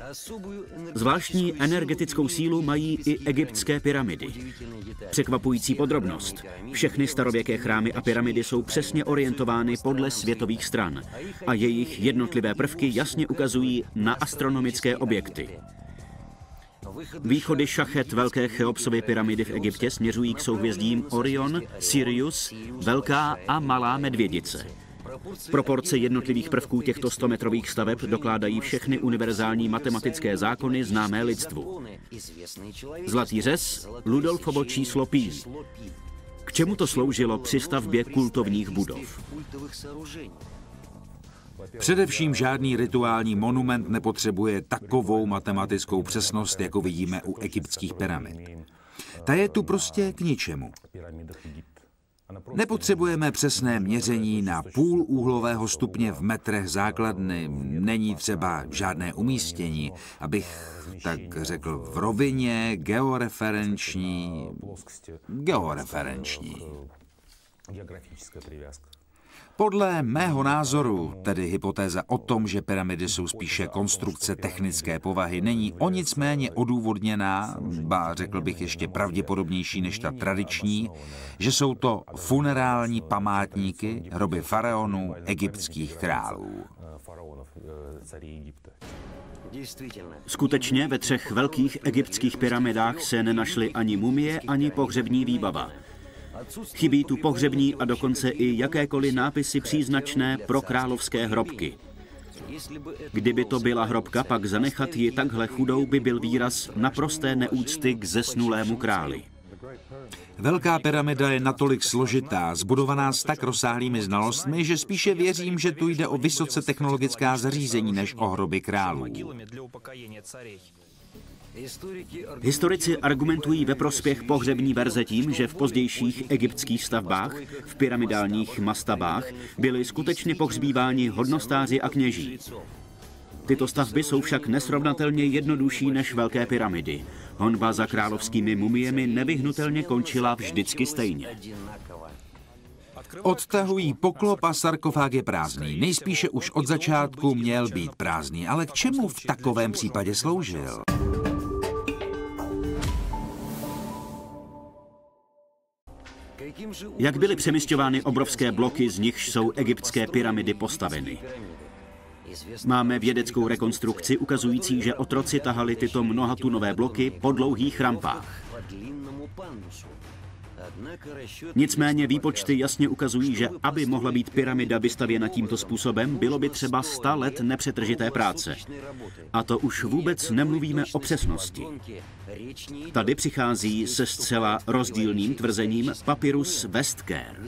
Zvláštní energetickou sílu mají i egyptské pyramidy. Překvapující podrobnost. Všechny starověké chrámy a pyramidy jsou přesně orientovány podle světových stran a jejich jednotlivé prvky jasně ukazují na astronomické objekty. Východy šachet velké Cheopsovy pyramidy v Egyptě směřují k souhvězdím Orion, Sirius, Velká a Malá medvědice. Proporce jednotlivých prvků těchto 100metrových staveb dokládají všechny univerzální matematické zákony známé lidstvu. Zlatý řez, Ludolfovo číslo pí. K čemu to sloužilo při stavbě kultovních budov? Především žádný rituální monument nepotřebuje takovou matematickou přesnost, jako vidíme u egyptských pyramid. Ta je tu prostě k ničemu. Nepotřebujeme přesné měření na půlúhlového stupně v metrech základny, není třeba žádné umístění, abych tak řekl v rovině georeferenční. Podle mého názoru, tedy hypotéza o tom, že pyramidy jsou spíše konstrukce technické povahy, není o nic méně odůvodněná, ba řekl bych ještě pravděpodobnější než ta tradiční, že jsou to funerální památníky, hroby faraonů, egyptských králů. Skutečně ve 3 velkých egyptských pyramidách se nenašly ani mumie, ani pohřební výbava. Chybí tu pohřební a dokonce i jakékoliv nápisy příznačné pro královské hrobky. Kdyby to byla hrobka, pak zanechat ji takhle chudou by byl výraz naprosté neúcty k zesnulému králi. Velká pyramida je natolik složitá, zbudovaná s tak rozsáhlými znalostmi, že spíše věřím, že tu jde o vysoce technologická zařízení než o hroby králů. Historici argumentují ve prospěch pohřební verze tím, že v pozdějších egyptských stavbách, v pyramidálních mastabách, byli skutečně pohřbíváni hodnostáři a kněží. Tyto stavby jsou však nesrovnatelně jednodušší než velké pyramidy. Honba za královskými mumiemi nevyhnutelně končila vždycky stejně. Odtahují poklop a sarkofág je prázdný. Nejspíše už od začátku měl být prázdný, ale k čemu v takovém případě sloužil? Jak byly přemisťovány obrovské bloky, z nichž jsou egyptské pyramidy postaveny? Máme vědeckou rekonstrukci ukazující, že otroci tahali tyto mnohatunové bloky po dlouhých rampách. Nicméně výpočty jasně ukazují, že aby mohla být pyramida vystavěna tímto způsobem, bylo by třeba 100 let nepřetržité práce. A to už vůbec nemluvíme o přesnosti. Tady přichází se zcela rozdílným tvrzením Papyrus Westcare.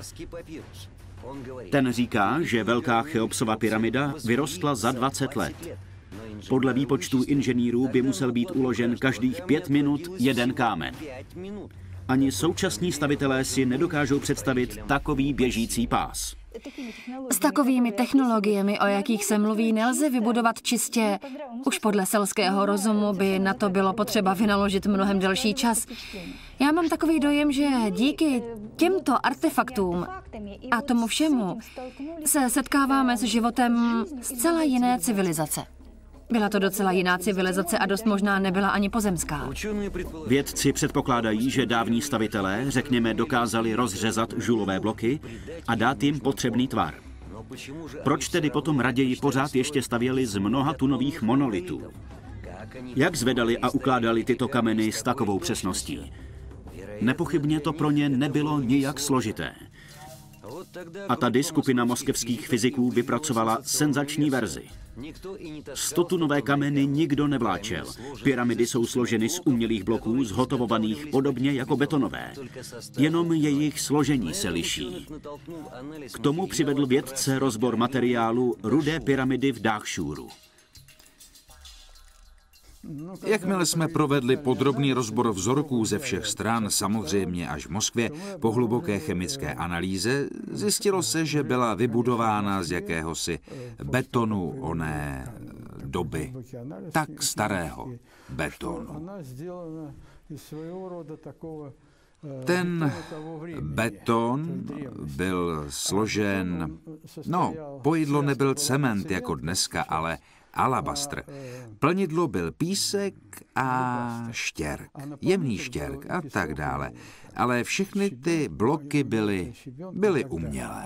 Ten říká, že velká Cheopsova pyramida vyrostla za 20 let. Podle výpočtů inženýrů by musel být uložen každých 5 minut jeden kámen. Ani současní stavitelé si nedokážou představit takový běžící pás. S takovými technologiemi, o jakých se mluví, nelze vybudovat čistě. Už podle selského rozumu by na to bylo potřeba vynaložit mnohem delší čas. Já mám takový dojem, že díky těmto artefaktům a tomu všemu se setkáváme s životem zcela jiné civilizace. Byla to docela jiná civilizace a dost možná nebyla ani pozemská. Vědci předpokládají, že dávní stavitelé, řekněme, dokázali rozřezat žulové bloky a dát jim potřebný tvar. Proč tedy potom raději pořád ještě stavěli z mnohatunových monolitů? Jak zvedali a ukládali tyto kameny s takovou přesností? Nepochybně to pro ně nebylo nijak složité. A tady skupina moskevských fyziků vypracovala senzační verzi. 100tunové kameny nikdo nevláčel. Pyramidy jsou složeny z umělých bloků, zhotovovaných podobně jako betonové. Jenom jejich složení se liší. K tomu přivedl vědce rozbor materiálu rudé pyramidy v Dáchšúru. Jakmile jsme provedli podrobný rozbor vzorků ze všech stran, samozřejmě až v Moskvě, po hluboké chemické analýze, zjistilo se, že byla vybudována z jakéhosi betonu oné doby. Tak starého betonu. Ten beton byl složen, poidlo nebyl cement jako dneska, ale alabastr. Plnidlo byl písek a štěrk, jemný štěrk a tak dále. Ale všechny ty bloky byly umělé.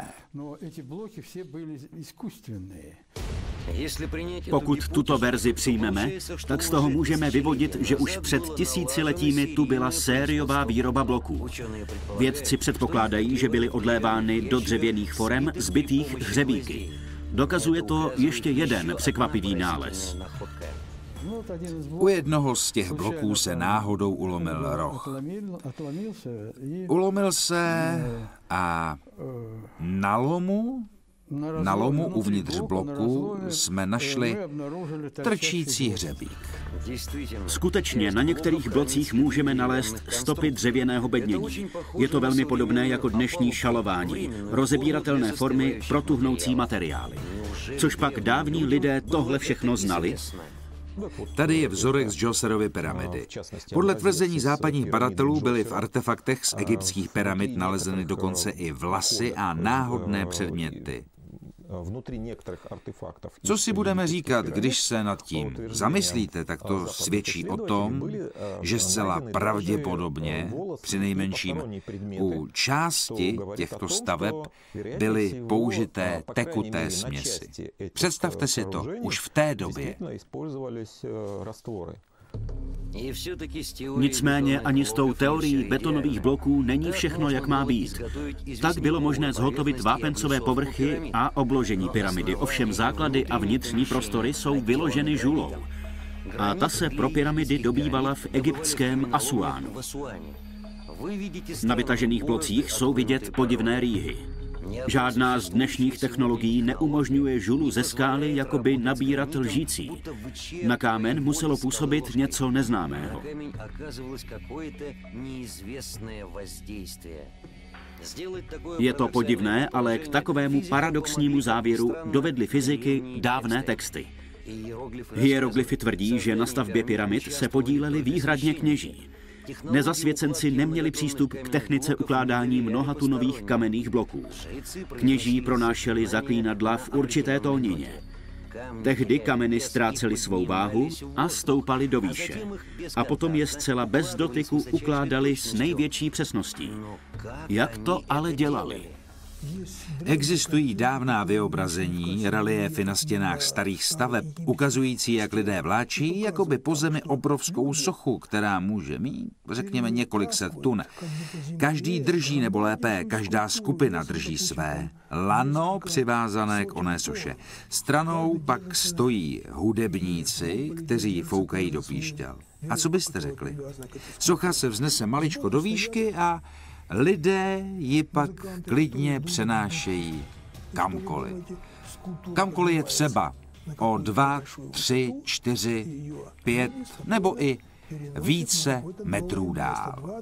Pokud tuto verzi přijmeme, tak z toho můžeme vyvodit, že už před tisíciletími tu byla sériová výroba bloků. Vědci předpokládají, že byly odlévány do dřevěných forem zbytých hřebíky. Dokazuje to ještě jeden překvapivý nález. U jednoho z těch bloků se náhodou ulomil roh. Ulomil se a na lomu uvnitř bloku jsme našli trčící hřebík. Skutečně na některých blocích můžeme nalézt stopy dřevěného bednění. Je to velmi podobné jako dnešní šalování, rozebíratelné formy, protuhnoucí materiály. Což pak dávní lidé tohle všechno znali? Tady je vzorek z Djoserovy pyramidy. Podle tvrzení západních badatelů byly v artefaktech z egyptských pyramid nalezeny dokonce i vlasy a náhodné předměty. Co si budeme říkat, když se nad tím zamyslíte, tak to svědčí o tom, že zcela pravděpodobně, přinejmenším u části těchto staveb, byly použité tekuté směsi. Představte si to, už v té době. Nicméně ani s tou teorií betonových bloků není všechno, jak má být. Tak bylo možné zhotovit vápencové povrchy a obložení pyramidy, ovšem základy a vnitřní prostory jsou vyloženy žulou. A ta se pro pyramidy dobývala v egyptském Asuánu. Na vytažených blocích jsou vidět podivné rýhy. Žádná z dnešních technologií neumožňuje žulu ze skály jakoby nabírat lžící. Na kámen muselo působit něco neznámého. Je to podivné, ale k takovému paradoxnímu závěru dovedly fyziky dávné texty. Hieroglyfy tvrdí, že na stavbě pyramid se podíleli výhradně kněží. Nezasvěcenci neměli přístup k technice ukládání mnohatunových kamenných bloků. Kněží pronášeli zaklínadla v určité tónině. Tehdy kameny ztrácely svou váhu a stoupaly do výše. A potom je zcela bez dotyku ukládali s největší přesností. Jak to ale dělali? Existují dávná vyobrazení, reliéfy na stěnách starých staveb, ukazující, jak lidé vláčí jakoby po zemi obrovskou sochu, která může mít, řekněme, několik set tun. Každý drží, nebo lépe, každá skupina drží své lano přivázané k oné soše. Stranou pak stojí hudebníci, kteří foukají do píšťal. A co byste řekli? Socha se vznese maličko do výšky a lidé ji pak klidně přenášejí kamkoliv. Kamkoliv je třeba. O 2, 3, 4, 5 nebo i více metrů dál.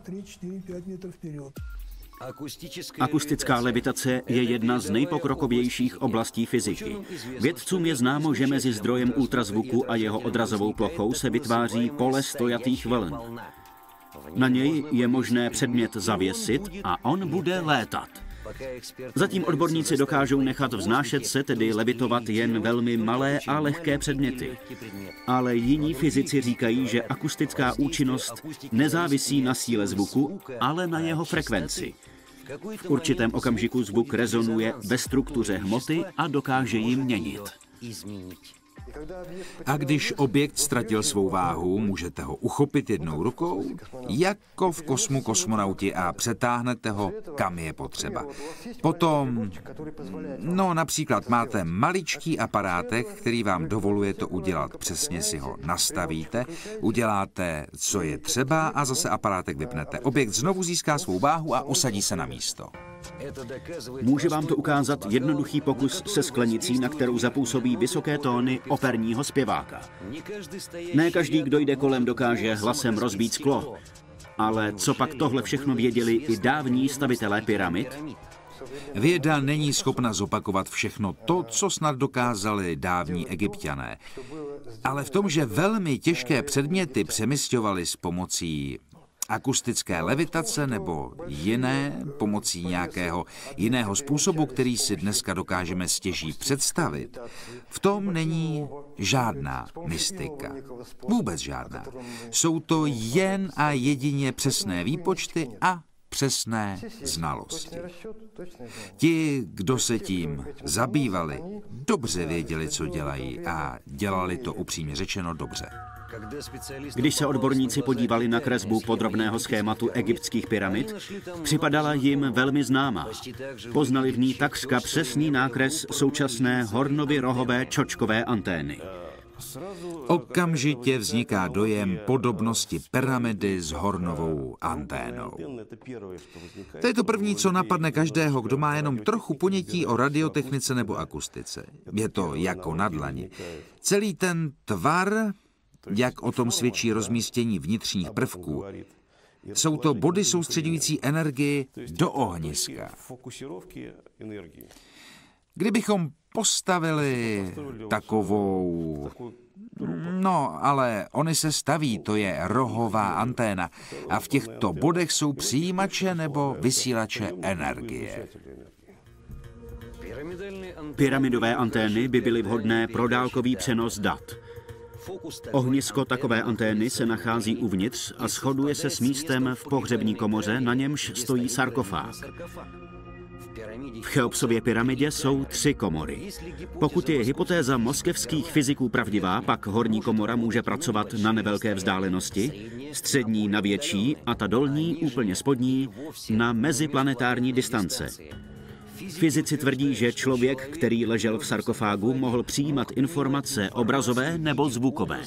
Akustická levitace je jedna z nejpokrokovějších oblastí fyziky. Vědcům je známo, že mezi zdrojem ultrazvuku a jeho odrazovou plochou se vytváří pole stojatých vln. Na něj je možné předmět zavěsit a on bude létat. Zatím odborníci dokážou nechat vznášet se, tedy levitovat, jen velmi malé a lehké předměty. Ale jiní fyzici říkají, že akustická účinnost nezávisí na síle zvuku, ale na jeho frekvenci. V určitém okamžiku zvuk rezonuje ve struktuře hmoty a dokáže ji měnit. A když objekt ztratil svou váhu, můžete ho uchopit jednou rukou, jako v kosmu kosmonauti, a přetáhnete ho, kam je potřeba. Potom, například máte maličký aparátek, který vám dovoluje to udělat. Přesně si ho nastavíte, uděláte, co je třeba, a zase aparátek vypnete. Objekt znovu získá svou váhu a usadí se na místo. Může vám to ukázat jednoduchý pokus se sklenicí, na kterou zapůsobí vysoké tóny operního zpěváka. Ne každý, kdo jde kolem, dokáže hlasem rozbít sklo. Ale co pak tohle všechno věděli i dávní stavitelé pyramid? Věda není schopna zopakovat všechno to, co snad dokázali dávní Egypťané. Ale v tom, že velmi těžké předměty přemisťovali s pomocí akustické levitace nebo pomocí nějakého jiného způsobu, který si dneska dokážeme stěží představit, v tom není žádná mystika. Vůbec žádná. Jsou to jen a jedině přesné výpočty a přesné znalosti. Ti, kdo se tím zabývali, dobře věděli, co dělají a dělali to upřímně řečeno dobře. Když se odborníci podívali na kresbu podrobného schématu egyptských pyramid, připadala jim velmi známá. Poznali v ní takřka přesný nákres současné Hornovy rohové čočkové antény. Okamžitě vzniká dojem podobnosti pyramidy s Hornovou anténou. To je to první, co napadne každého, kdo má jenom trochu ponětí o radiotechnice nebo akustice. Je to jako na dlani. Celý ten tvar, jak o tom svědčí rozmístění vnitřních prvků, jsou to body soustředující energii do ohniska. Kdybychom postavili takovou... No, ale oni se staví, to je rohová anténa. A v těchto bodech jsou přijímače nebo vysílače energie. Pyramidové antény by byly vhodné pro dálkový přenos dat. Ohnisko takové antény se nachází uvnitř a shoduje se s místem v pohřební komoře, na němž stojí sarkofág. V Cheopsově pyramidě jsou 3 komory. Pokud je hypotéza moskevských fyziků pravdivá, pak horní komora může pracovat na nevelké vzdálenosti, střední na větší a ta dolní, úplně spodní, na meziplanetární distance. Fyzici tvrdí, že člověk, který ležel v sarkofágu, mohl přijímat informace obrazové nebo zvukové.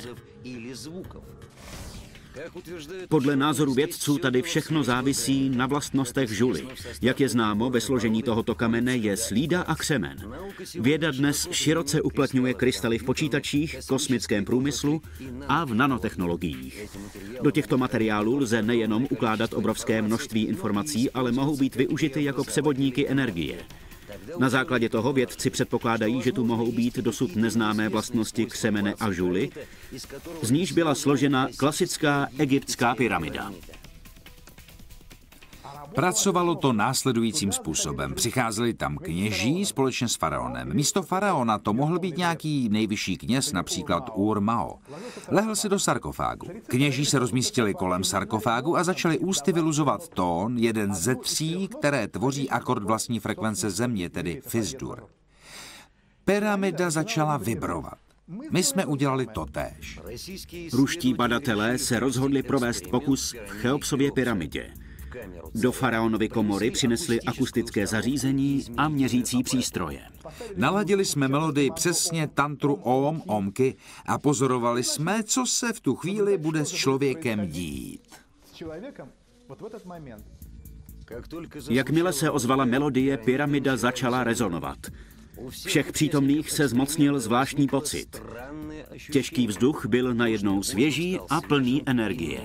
Podle názoru vědců tady všechno závisí na vlastnostech žuly. Jak je známo, ve složení tohoto kamene je slída a křemen. Věda dnes široce uplatňuje krystaly v počítačích, kosmickém průmyslu a v nanotechnologiích. Do těchto materiálů lze nejenom ukládat obrovské množství informací, ale mohou být využity jako převodníky energie. Na základě toho vědci předpokládají, že tu mohou být dosud neznámé vlastnosti křemene a žuly, z níž byla složena klasická egyptská pyramida. Pracovalo to následujícím způsobem. Přicházeli tam kněží společně s faraonem. Místo faraona to mohl být nějaký nejvyšší kněz, například Ur-Mao. Lehl si do sarkofágu. Kněží se rozmístili kolem sarkofágu a začali ústy vyluzovat tón, jeden ze 3, které tvoří akord vlastní frekvence země, tedy Fis-dur. Pyramida začala vibrovat. My jsme udělali totéž. Ruští badatelé se rozhodli provést pokus v Cheopsově pyramidě. Do faraonovy komory přinesli akustické zařízení a měřící přístroje. Naladili jsme melodii přesně tantru Om, Omky a pozorovali jsme, co se v tu chvíli bude s člověkem dít. Jakmile se ozvala melodie, pyramida začala rezonovat. Všech přítomných se zmocnil zvláštní pocit. Těžký vzduch byl najednou svěží a plný energie.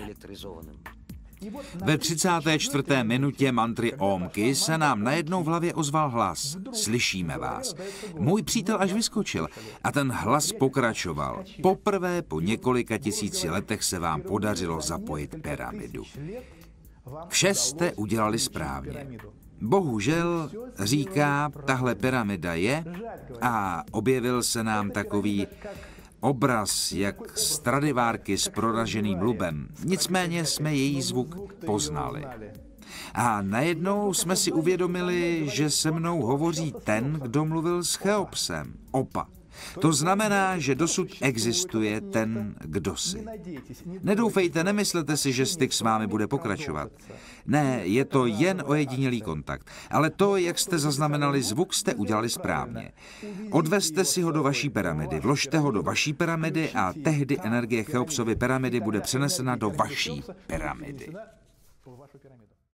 Ve 34. minutě mantry Omky se nám najednou v hlavě ozval hlas. Slyšíme vás. Můj přítel až vyskočil a ten hlas pokračoval. Poprvé po několika tisíci letech se vám podařilo zapojit pyramidu. Vše jste udělali správně. Bohužel, říká, tahle pyramida je a objevil se nám takový obraz jak Stradivárky s proraženým lubem. Nicméně jsme její zvuk poznali. A najednou jsme si uvědomili, že se mnou hovoří ten, kdo mluvil s Cheopsem. Opa. To znamená, že dosud existuje ten kdosi. Nedoufejte, nemyslete si, že styk s vámi bude pokračovat. Ne, je to jen ojedinělý kontakt. Ale to, jak jste zaznamenali zvuk, jste udělali správně. Odvezte si ho do vaší pyramidy, vložte ho do vaší pyramidy a tehdy energie Cheopsovy pyramidy bude přenesena do vaší pyramidy.